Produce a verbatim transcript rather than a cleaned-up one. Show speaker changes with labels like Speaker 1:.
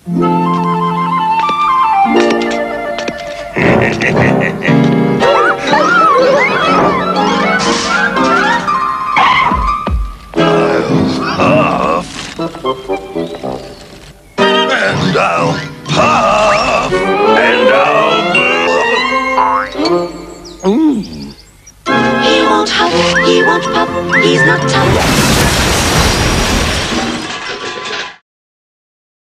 Speaker 1: And I'll puff, and I'll...
Speaker 2: Mm. He won't huff, he won't puff, he's not tough.